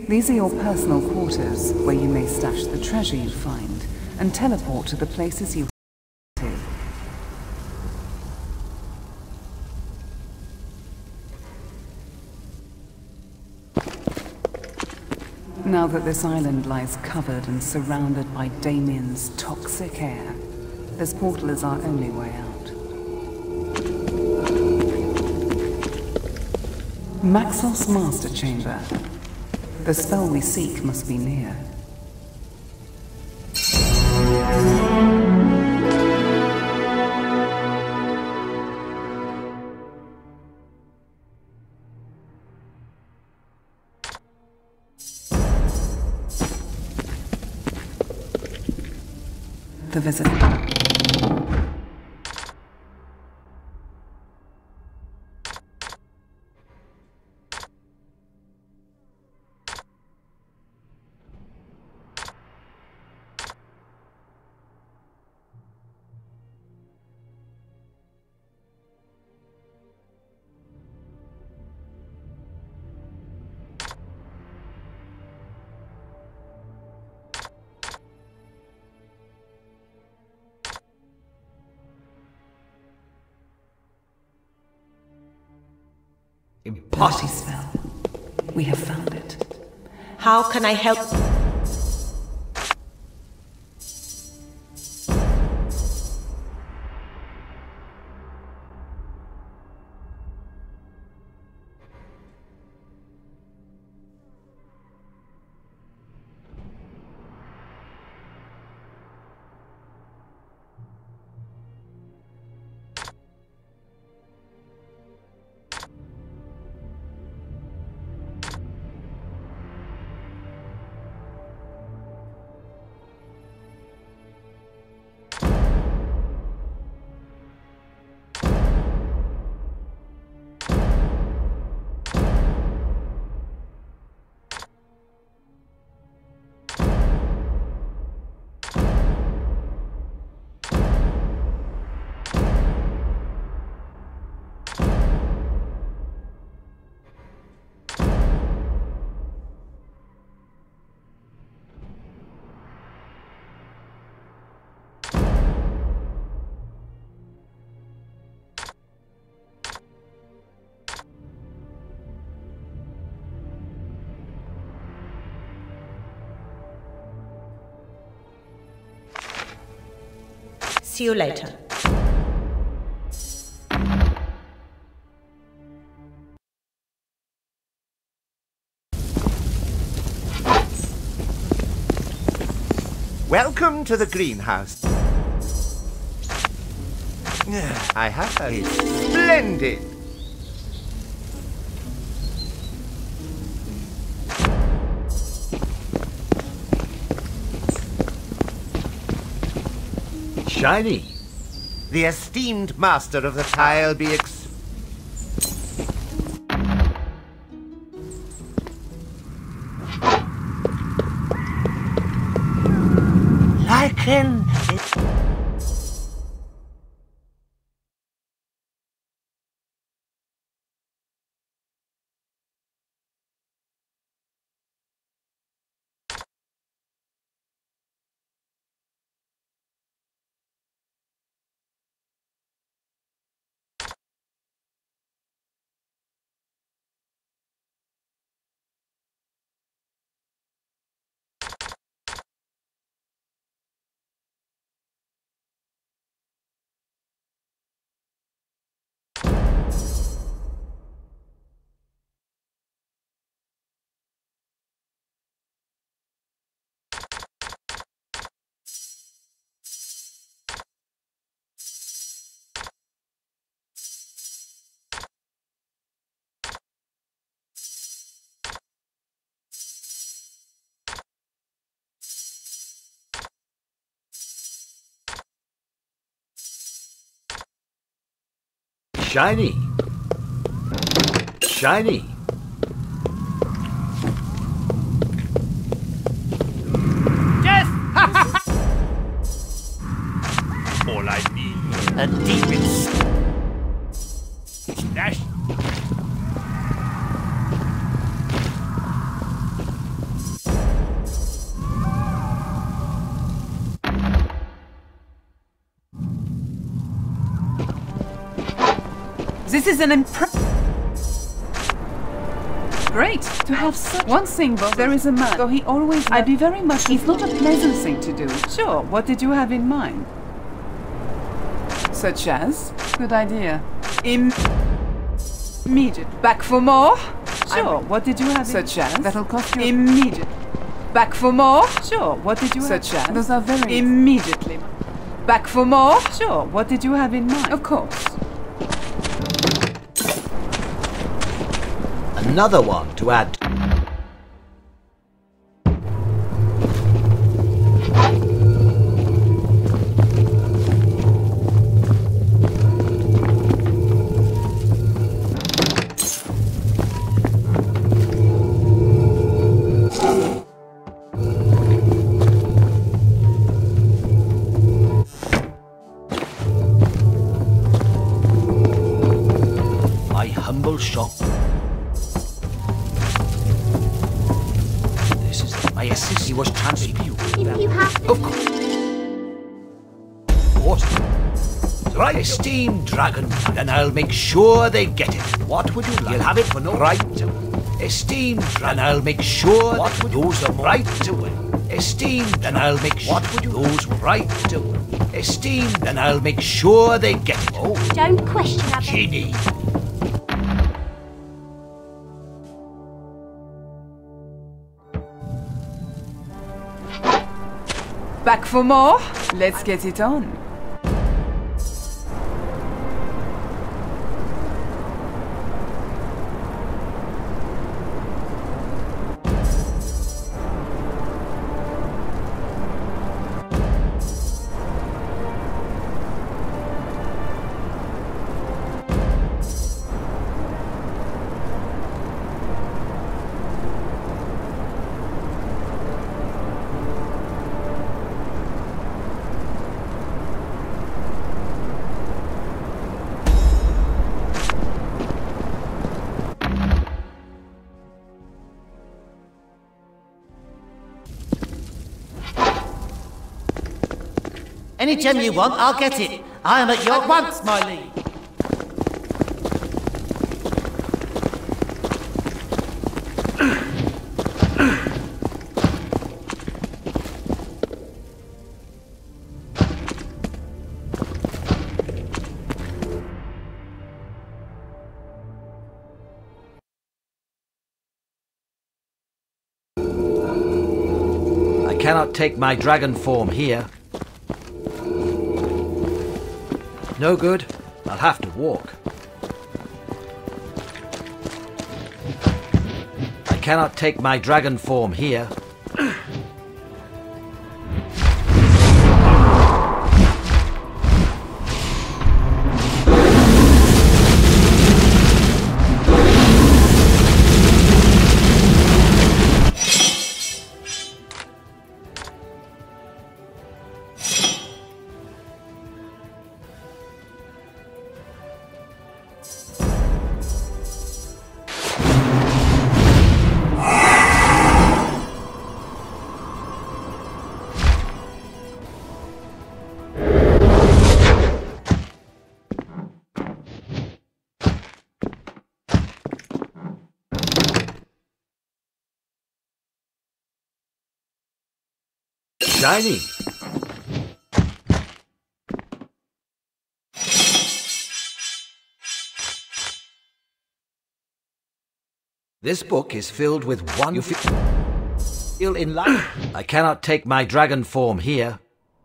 These are your personal quarters, where you may stash the treasure you find, and teleport to the places you to. Now that this island lies covered and surrounded by Damien's toxic air, this portal is our only way out. Maxos Master Chamber. The spell we seek must be near. The visitor. Impossible. Spell. We have found it. How can I help? See you later. Welcome to the greenhouse. I have a splendid. Shiny. The esteemed master of the tile be Lycan. Shiny. Shiny. Yes! All I need, a demon slash. This is an Great to have such. One thing, boss. There is a man. So he always. I'd be very much. It's not a pleasant thing to do. Sure. What did you have in mind? Such as? Good idea. Immediate. Back for more? Sure. What did you have? Such as? That'll cost you. Immediate. Back for more? Sure. What did you have? Such as? Those are very. Immediately. Back for more? Sure. What did you have in mind? Of course. Another one to add. My humble shop. My assist was transferred. If you have to. Of course. What? Right, esteemed dragon, then I'll make sure they get it. What would you like? You'll have it for no right. Esteemed dragon, I'll make sure. What would you use the right to win? Esteemed, then I'll make sure. What would you use right to win? Esteemed, then I'll make sure they get it. Oh, Don't question about genie. Back for more? Let's get it on. Any gem you want, I'll get it. I am at your once, my liege. I cannot take my dragon form here. No good. I'll have to walk. I cannot take my dragon form here. Shiny. This book is filled with one. You feel in life. I cannot take my dragon form here.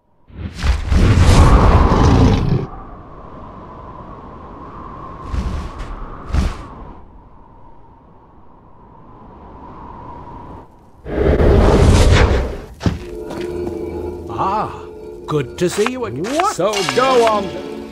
Ah, good to see you again. What? So go on.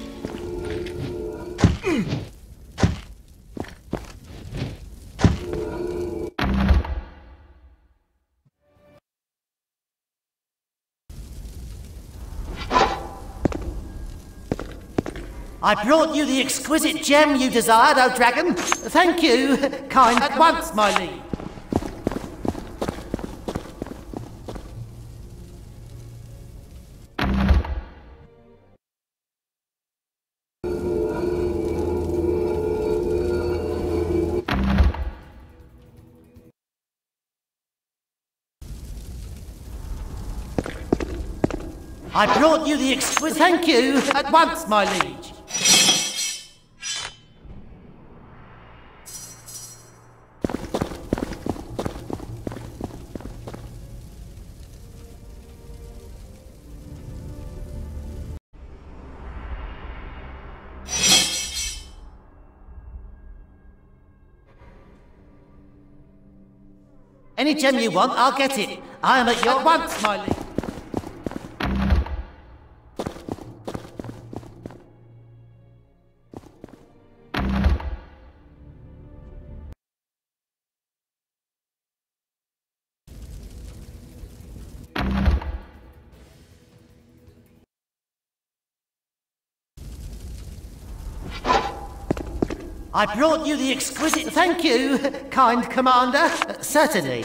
I brought you the exquisite gem you desired, O dragon. Thank you, kind at once, my liege. I brought you the exquisite... Thank you at once, my liege. Any gem you want, I'll get it. I am at your once, my liege. I brought you the exquisite... Thank you, kind commander. Certainly.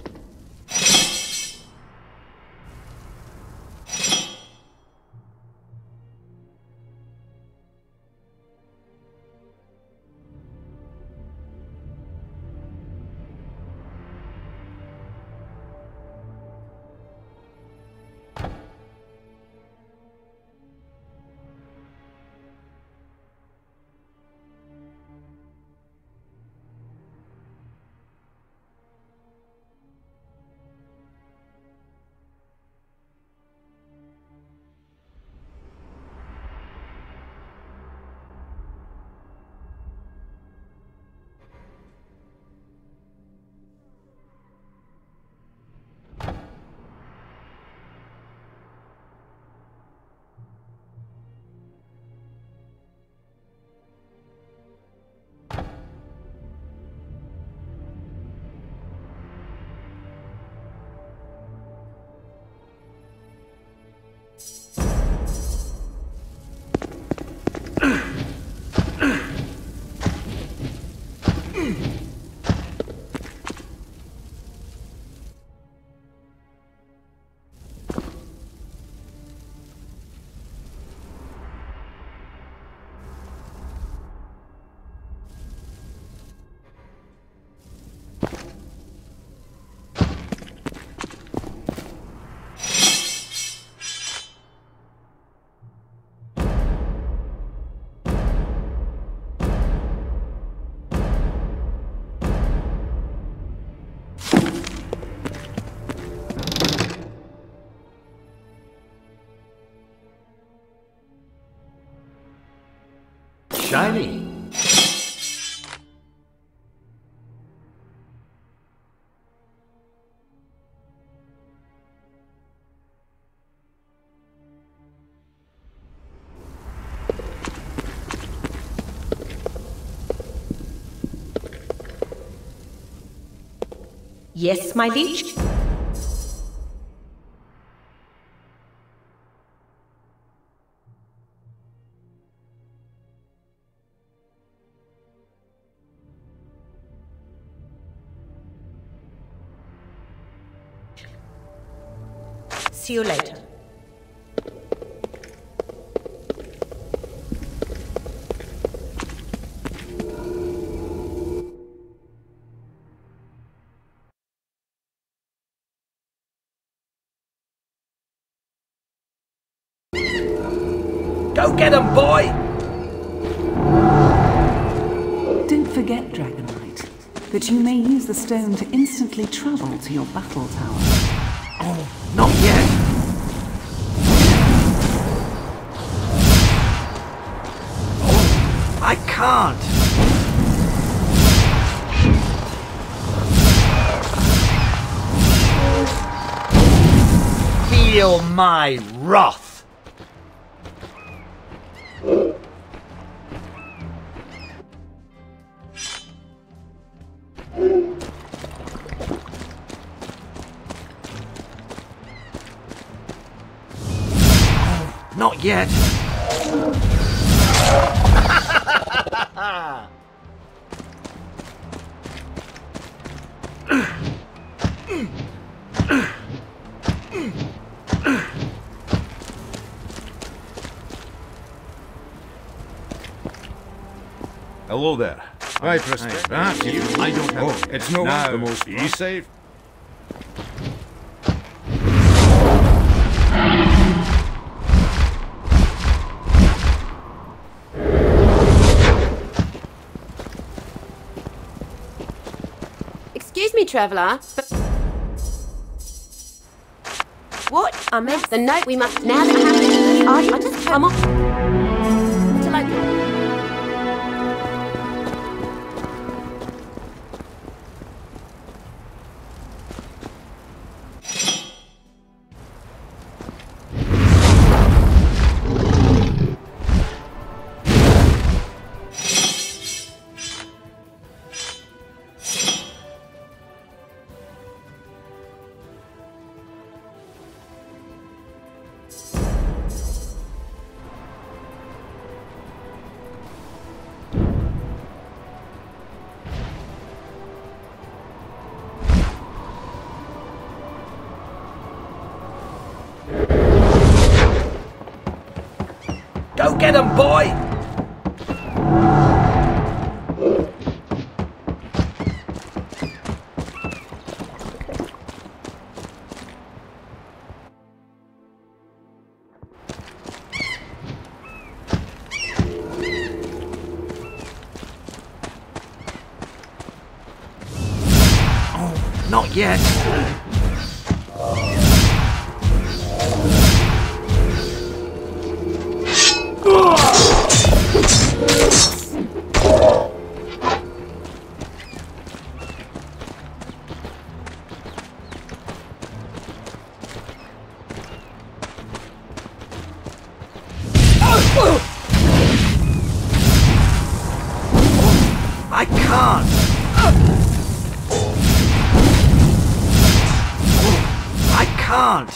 Shiny. Yes, my liege? See you later. Go get him, boy! Don't forget, Dragon Knight, that you may use the stone to instantly travel to your battle tower. Oh, not yet! Oh, I can't! Feel my wrath! Not yet. Hello there. I pressed it. That's you. I don't have it. It's no one the most. Be safe. me, traveller. What? I meant the note we must now have. I just come on. Until I. Go get him, boy! Oh, not yet. I can't. I can't.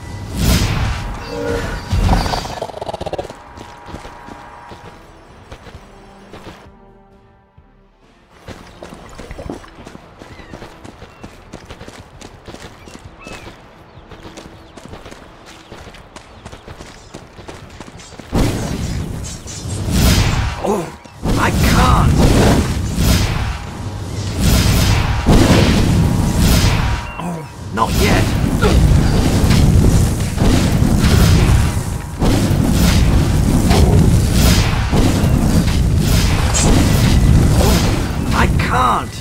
Oh, I can't. Oh, not yet. Oh, I can't.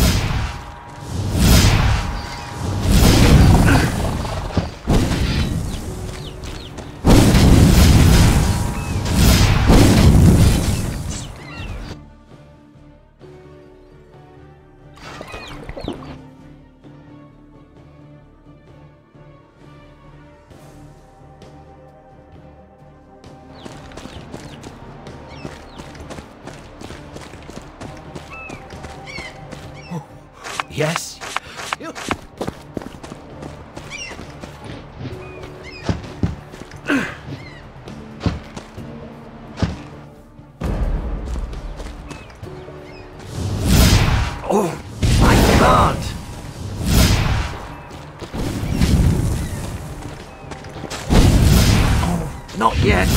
Yes. Oh, I can't. Oh, not yet.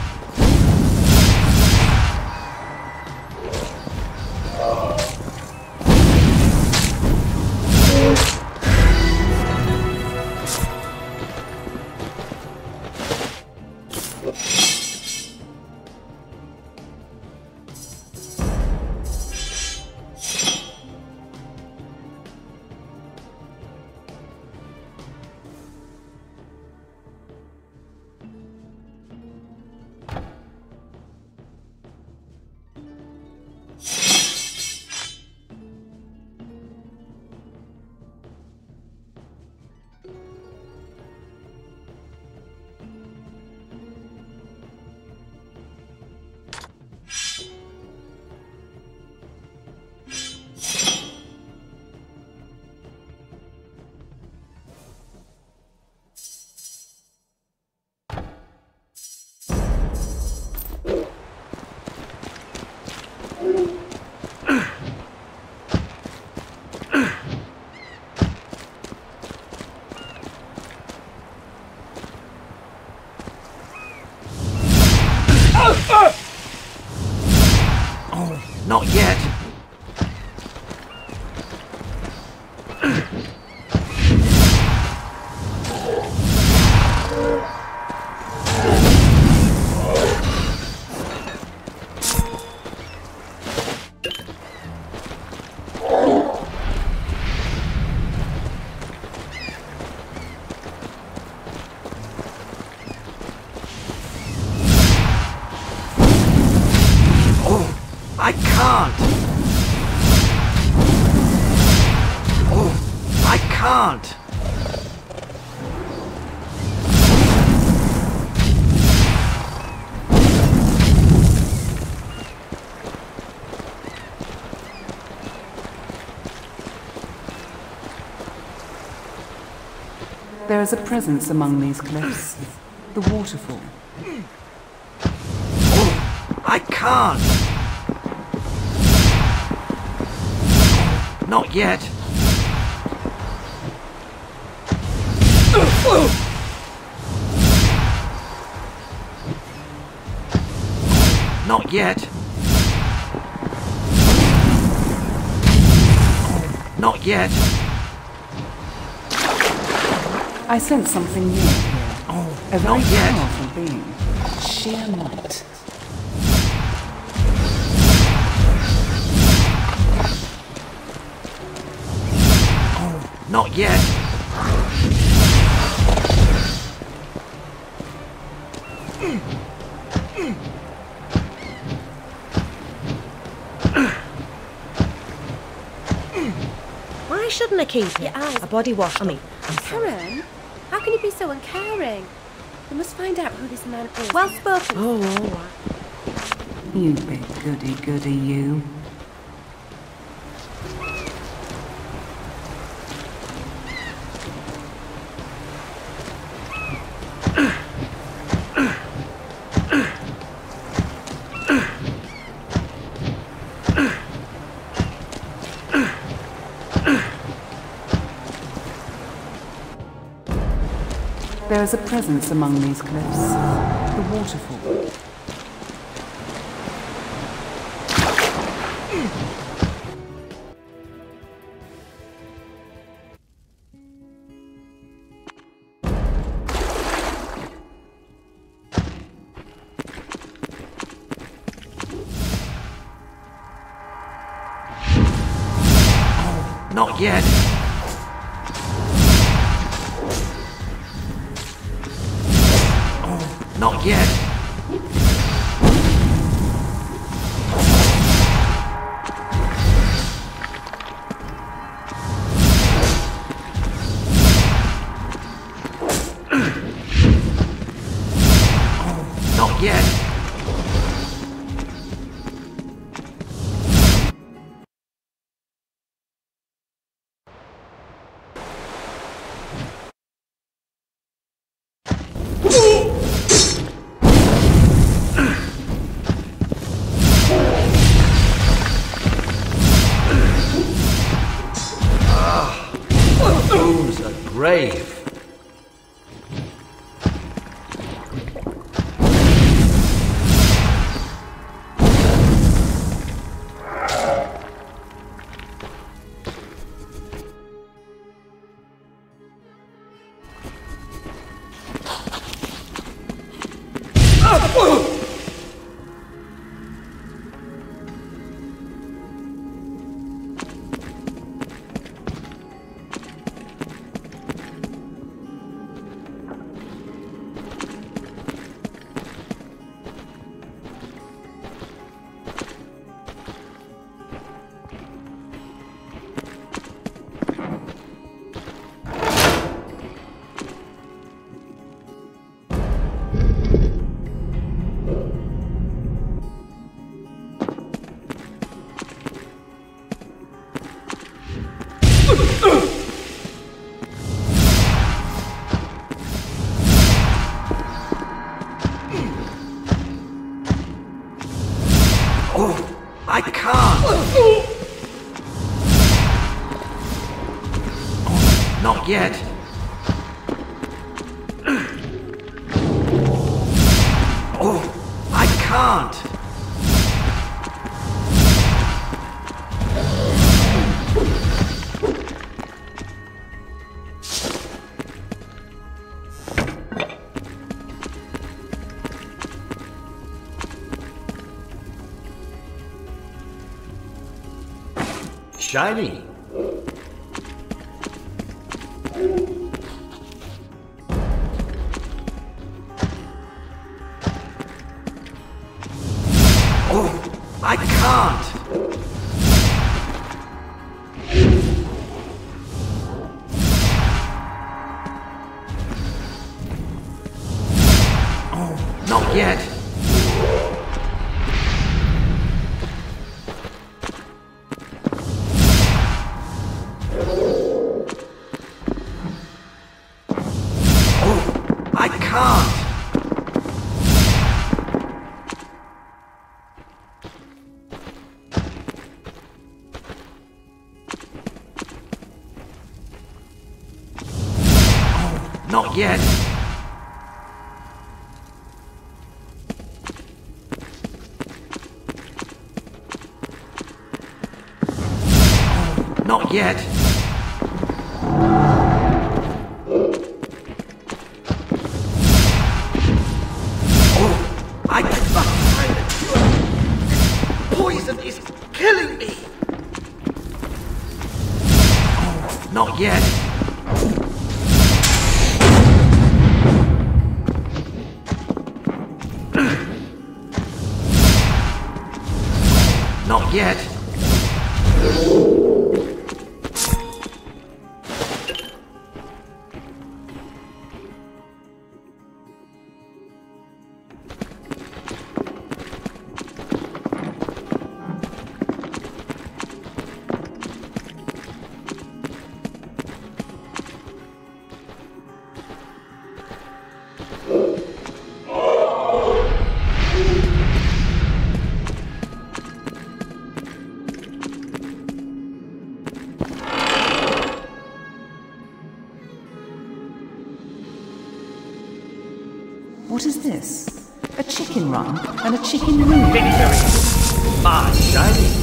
Oh, not yet. I can't. Oh, I can't. There is a presence among these cliffs. The waterfall. I can't. Not yet. Not yet. Not yet. I sense something new here. A very not yet. powerful being. Sheer might. Not yet. Why shouldn't I keep it? A body wash. I mean, Karen, how can you be so uncaring? We must find out who this man is. well spoken. Oh, all right. You big goody-goody, you. There is a presence among these cliffs. The waterfall. Not yet. Not yet. Not yet. Wounds are grave. I can't. Not yet. I can't. Shiny. I can't! Oh, not yet! Oh, I can't! Not yet. Oh, not yet. Oh, I cannot find the cure. Poison is killing me. Oh, not yet. Not yet. What is this? A chicken run and a chicken wing. Victory! My shiny!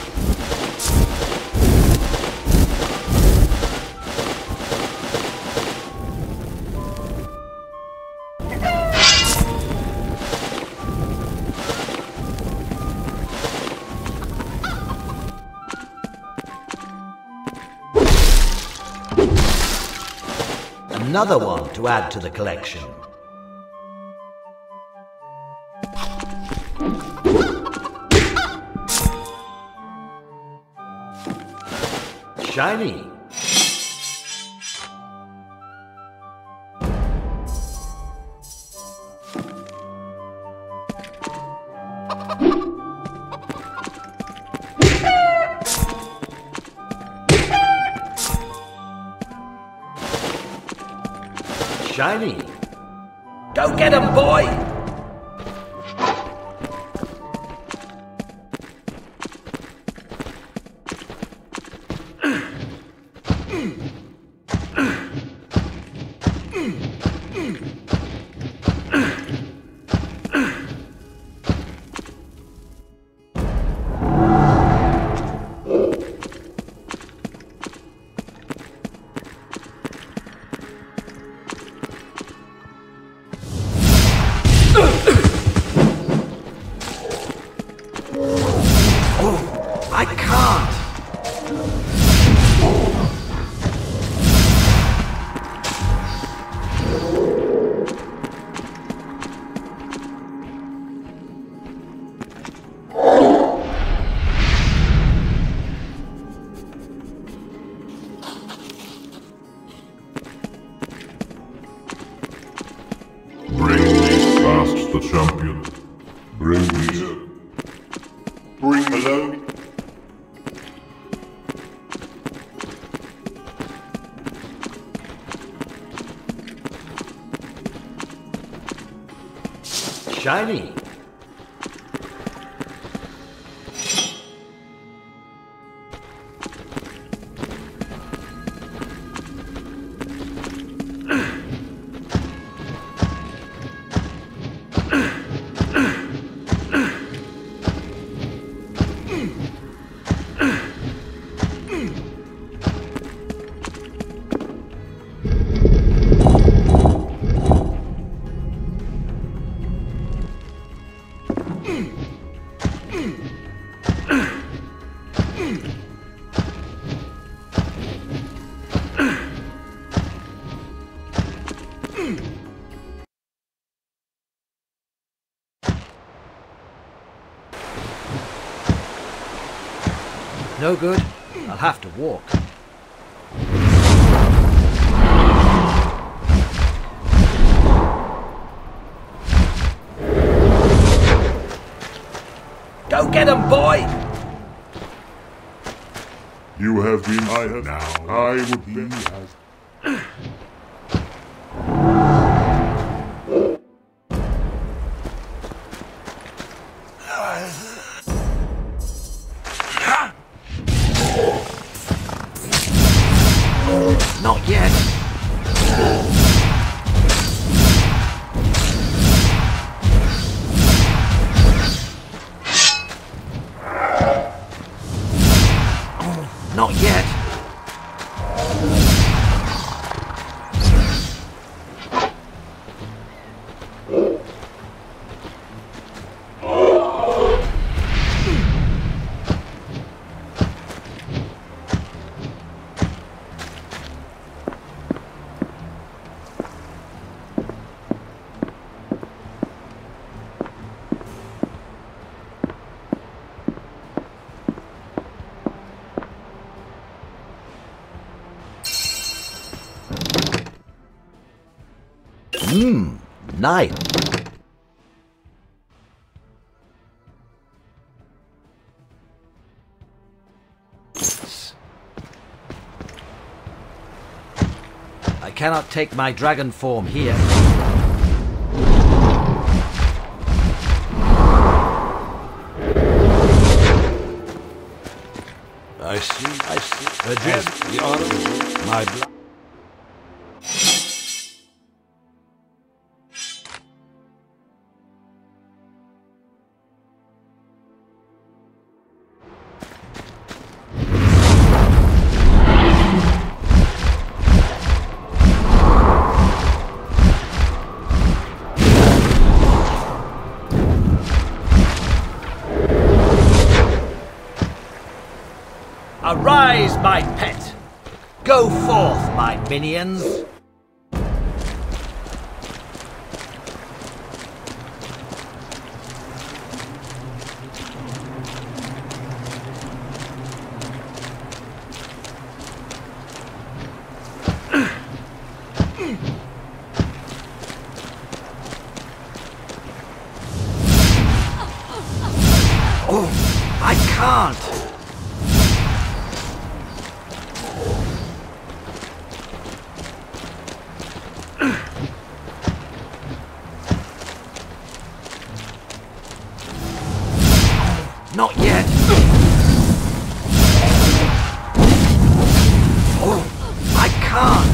Another one to add to the collection. Shiny. Shiny. Go get him, boy! I can't! Bring these fast, the champion. Bring these. Bring alone. Shiny. No good. I'll have to walk. Go get him, boy! You have been. I have. Now I would be as. Not yet. Not yet. Nice. I cannot take my dragon form here. I see. The gem, the honor, my blood. Arise, my pet! Go forth, my minions! Oh, I can't! Not yet. Oh, I can't.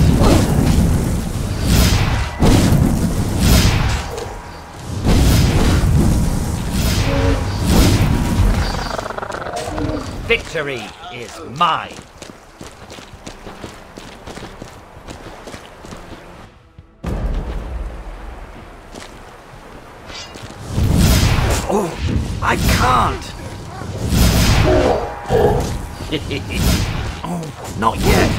Victory is mine. Oh, I can't. Oh, not yet.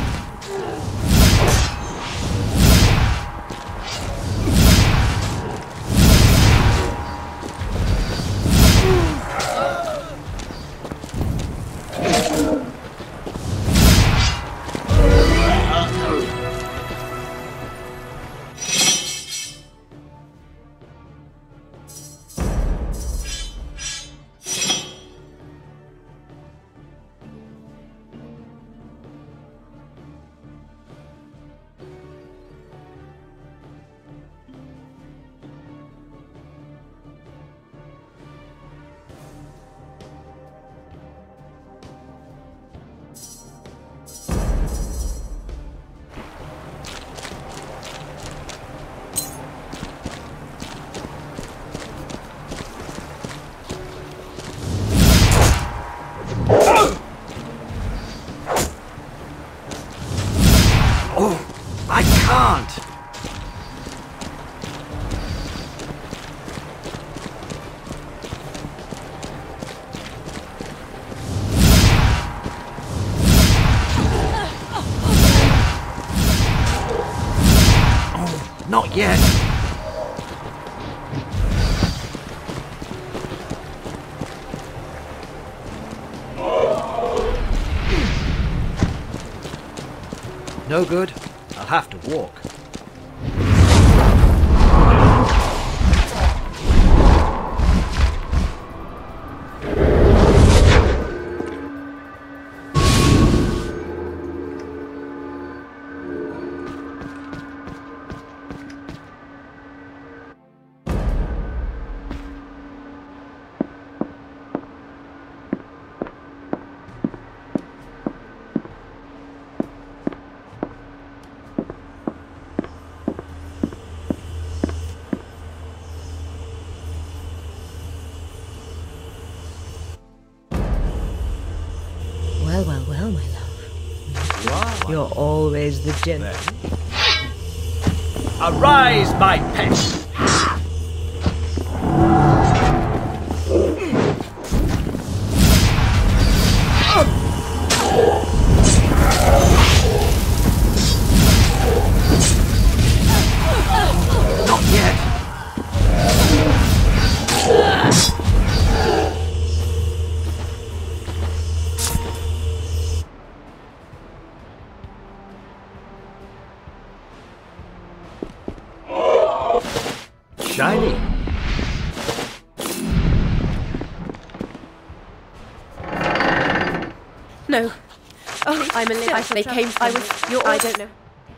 Oh, I can't. Oh, not yet. No good. I'll have to walk. Well, my love. You're always the gentle. Arise, my pet! Not yet. Shiny. No. Oh, I'm a little. They came from. I was. You're. I don't know.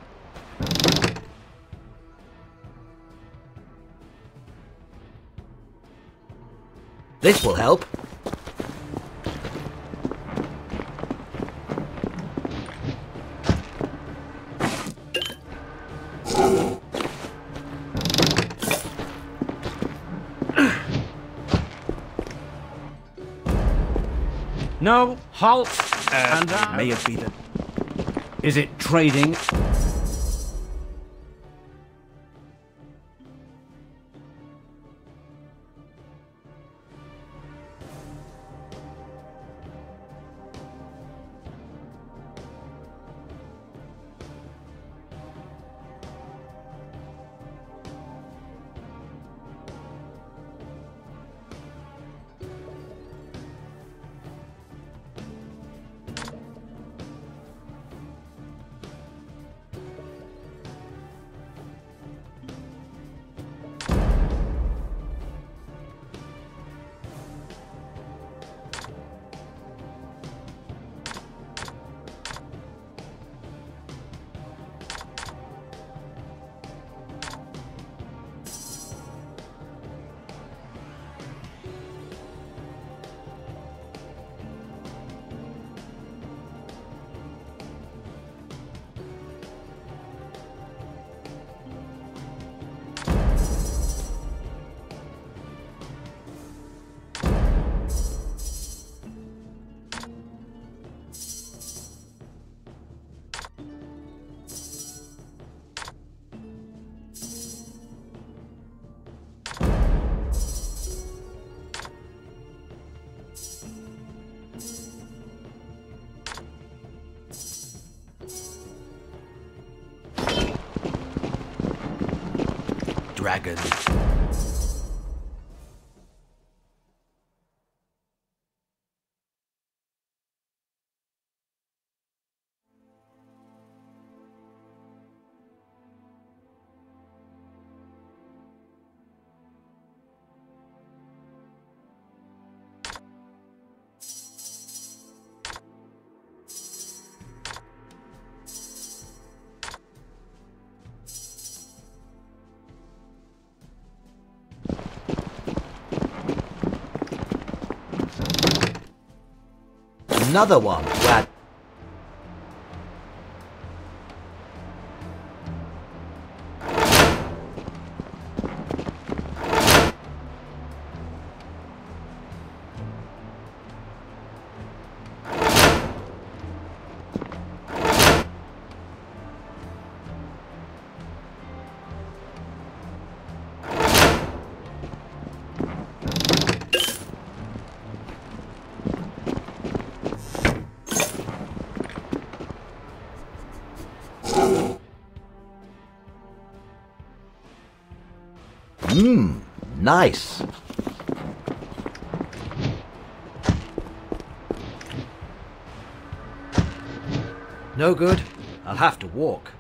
This will help. No, halt! And may it be that. Is it trading? Dragon. Another one. Glad. Nice. No good. I'll have to walk.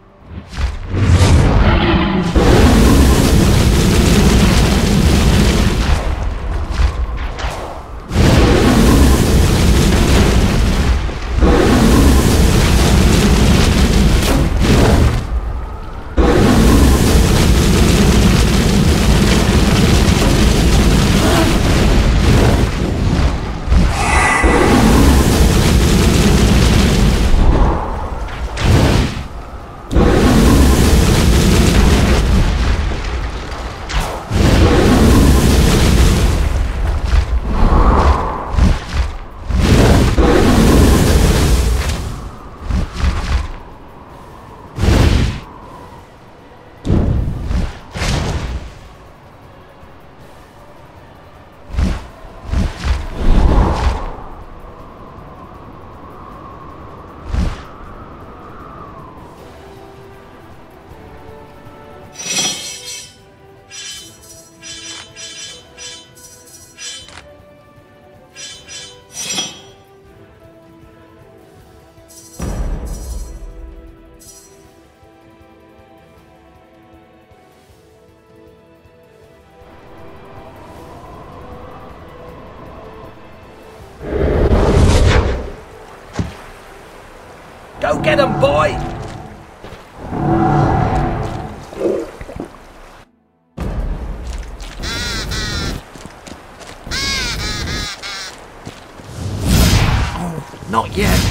Go get him, boy! Oh, not yet.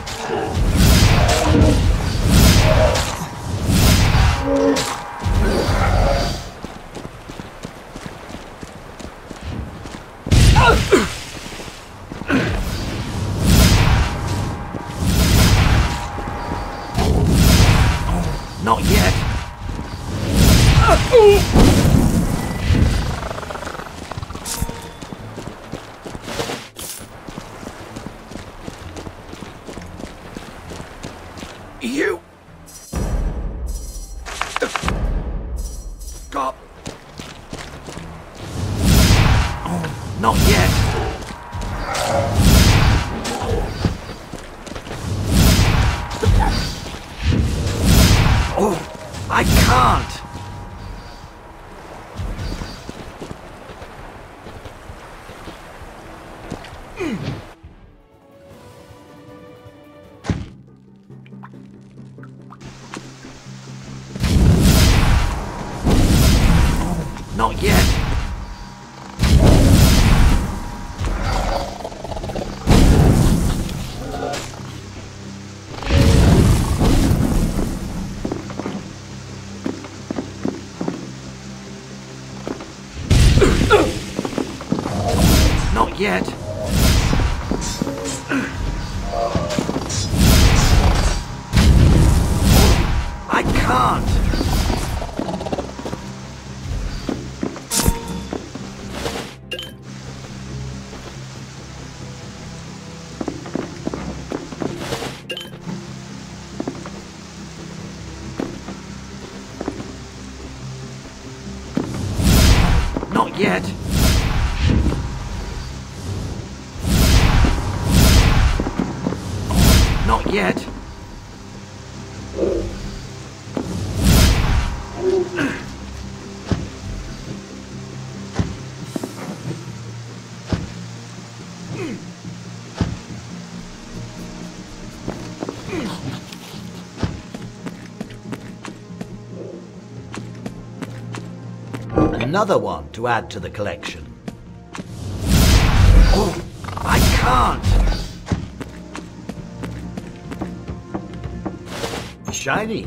Not yet. You. Stop. Oh, not yet. Oh, I can't. Not yet. Not yet. I can't. Not yet. Not yet. Another one to add to the collection. Oh, I can't. Shiny.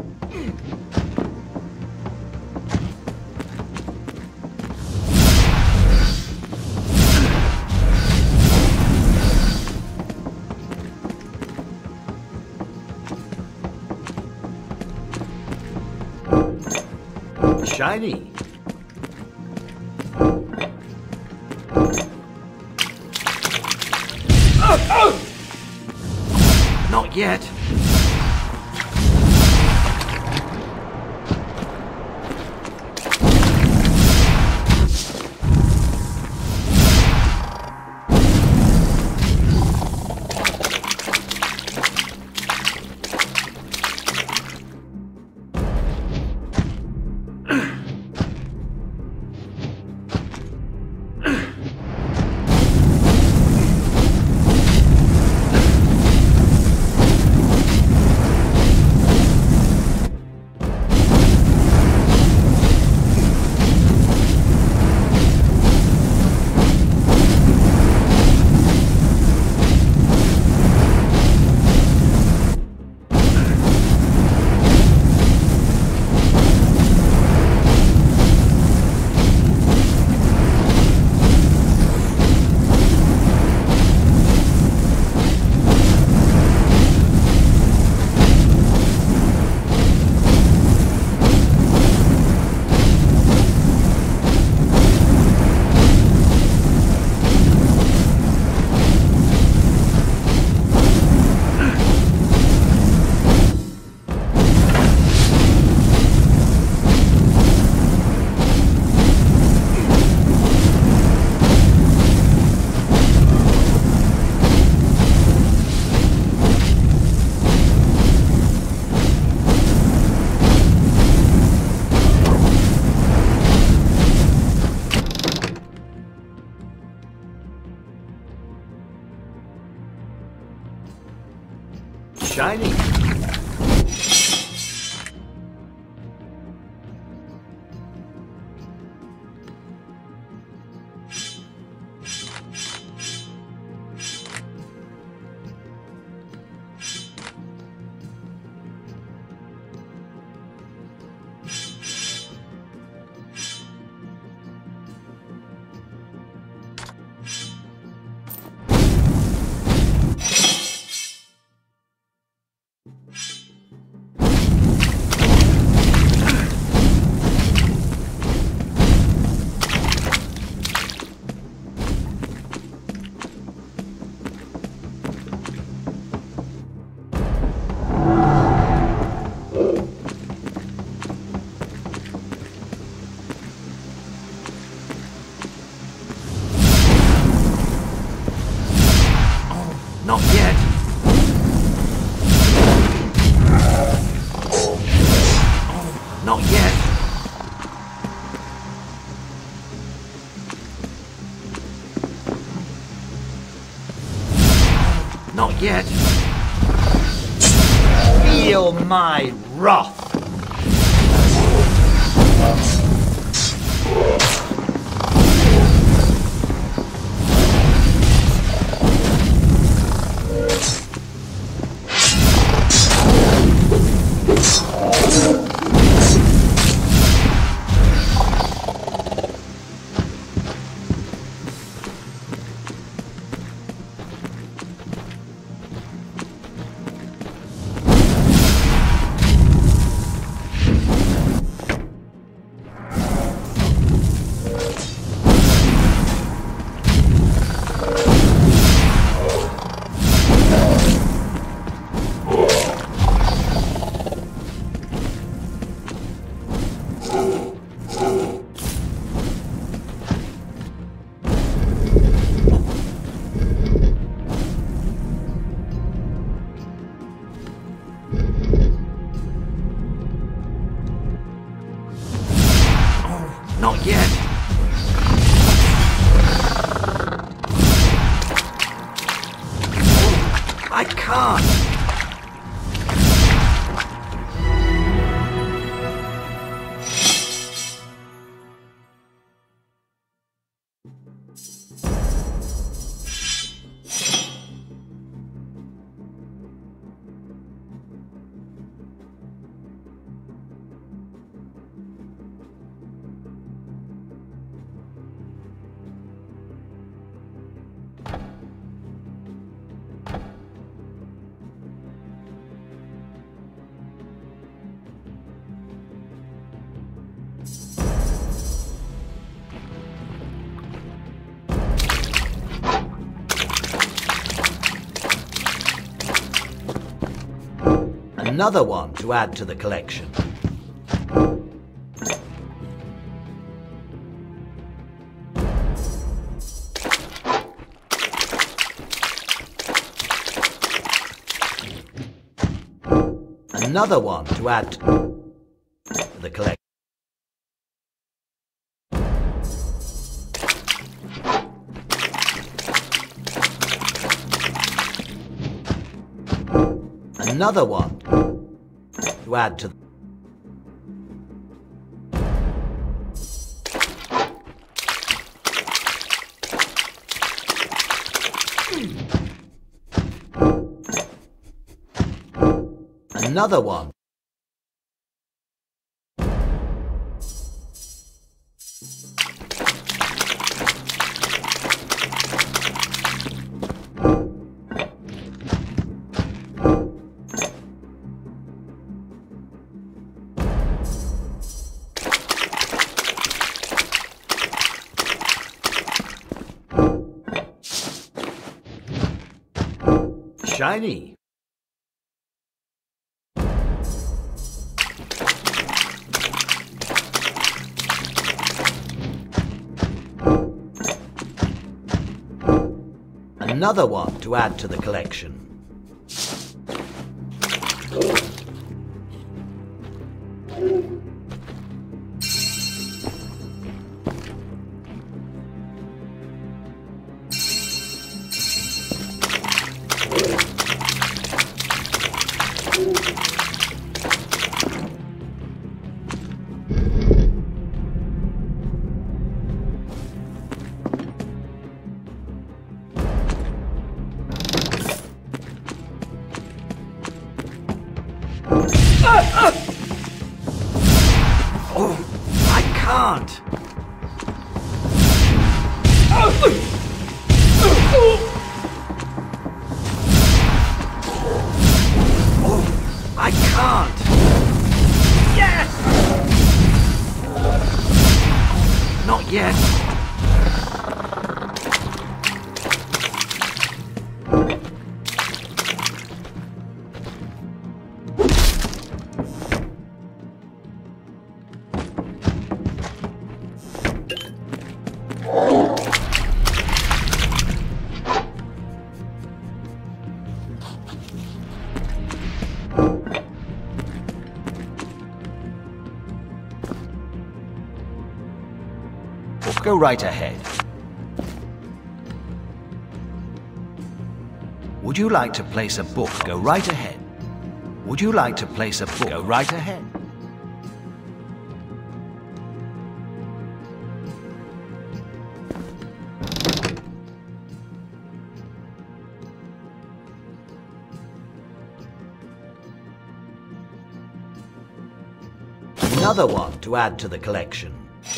Shiny. Not yet. Shiny. Not yet. Not yet. Not yet. Feel my wrath. Not yet. I can't. Another one to add to the collection. Another one to add to the collection. Another one to add to another one. Shiny. Another one to add to the collection. Oh, I can't. Oh, I can't. Yes! Not yet. Go right ahead. Would you like to place a book? Go right ahead. Would you like to place a book? Go right ahead. Another one to add to the collection.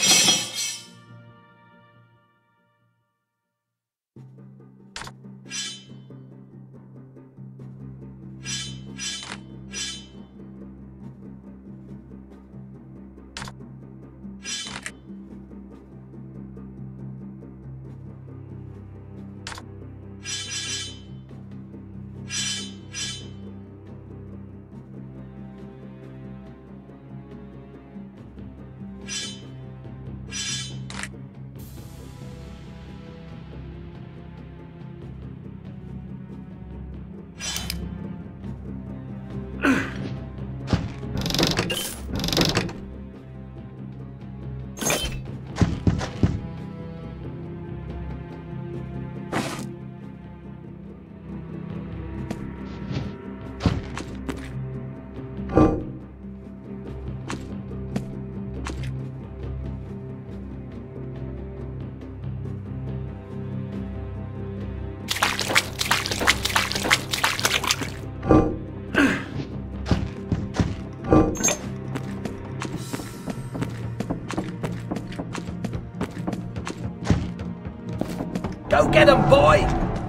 Go get him, boy!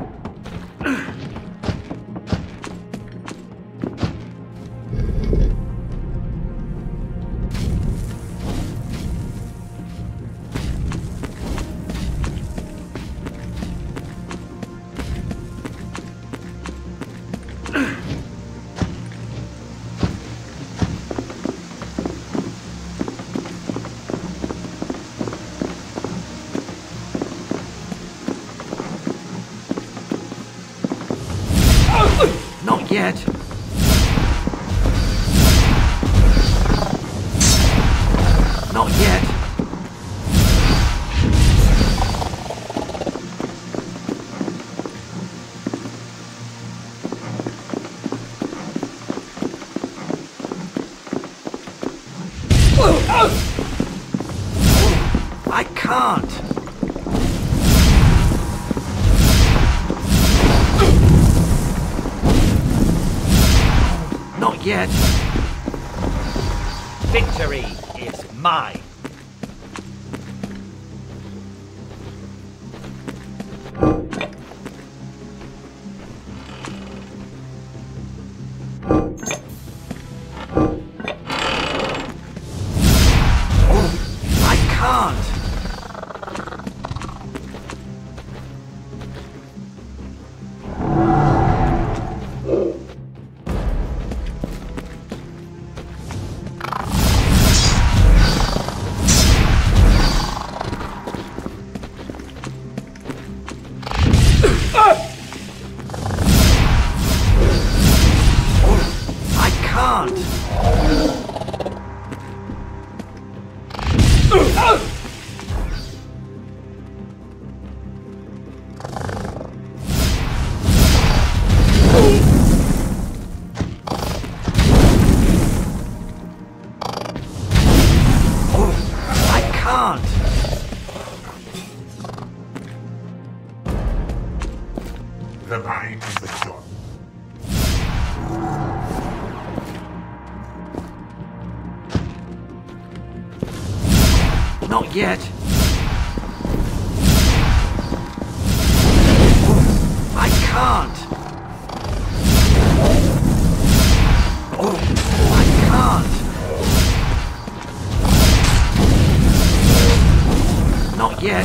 Not yet. Not yet. I can't. Not yet. Victory is mine. I can't. The mine is the job. Not yet. I can't. Oh, I can't. Not yet.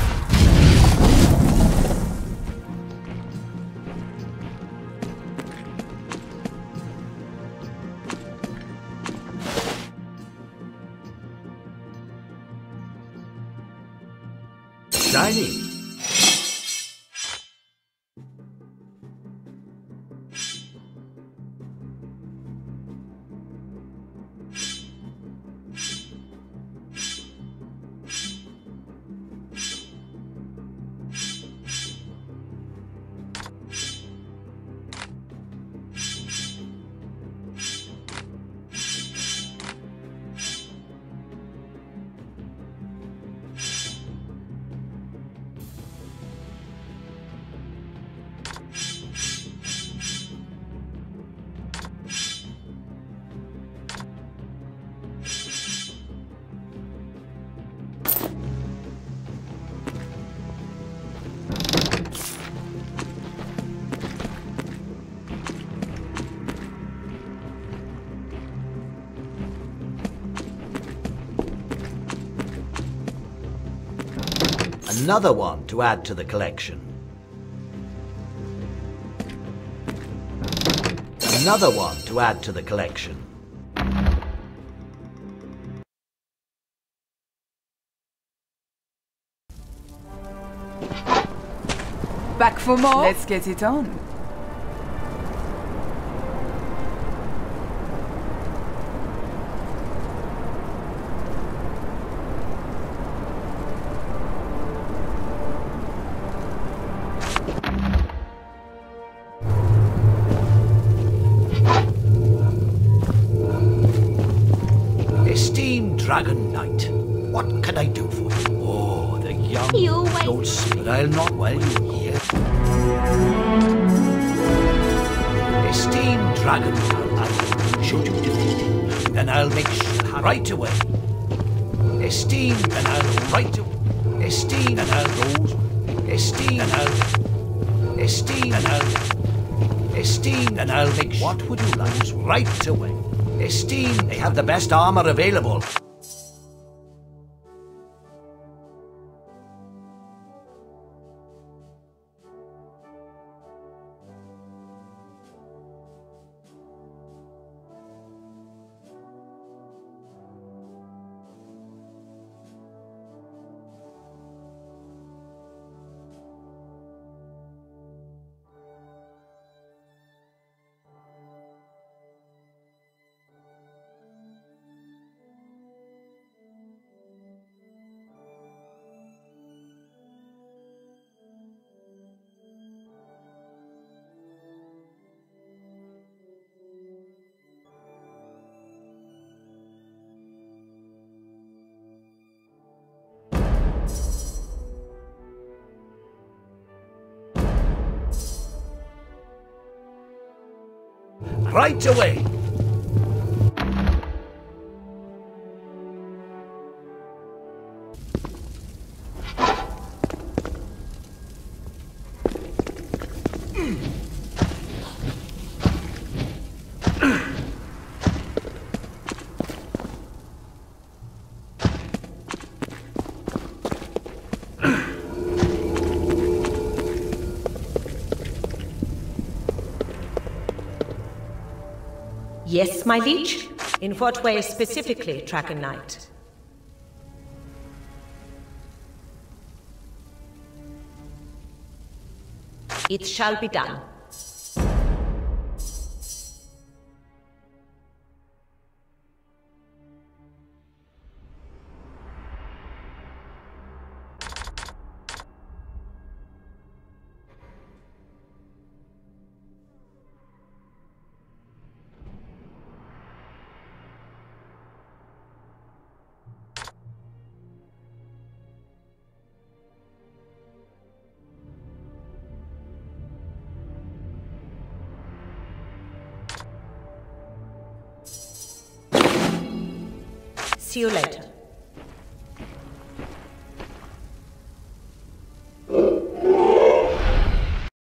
Shiny. Another one to add to the collection. Another one to add to the collection. Back for more? Let's get it on. Dragon Knight, what can I do for you? Oh, the young You wait. don't speak. I'll not while you hear. Esteemed Dragon Knight, should you defeat him, then I'll make sure right away. Esteemed, and I'll right away. Esteemed, and I'll rose. Esteemed, and I'll. Esteemed, and I'll. Esteemed, and I'll make sure. What would you like right away? Esteemed, they have the best armor available. Right away! Yes, my liege? In what way specifically, Dragon Knight? It shall be done. See you later.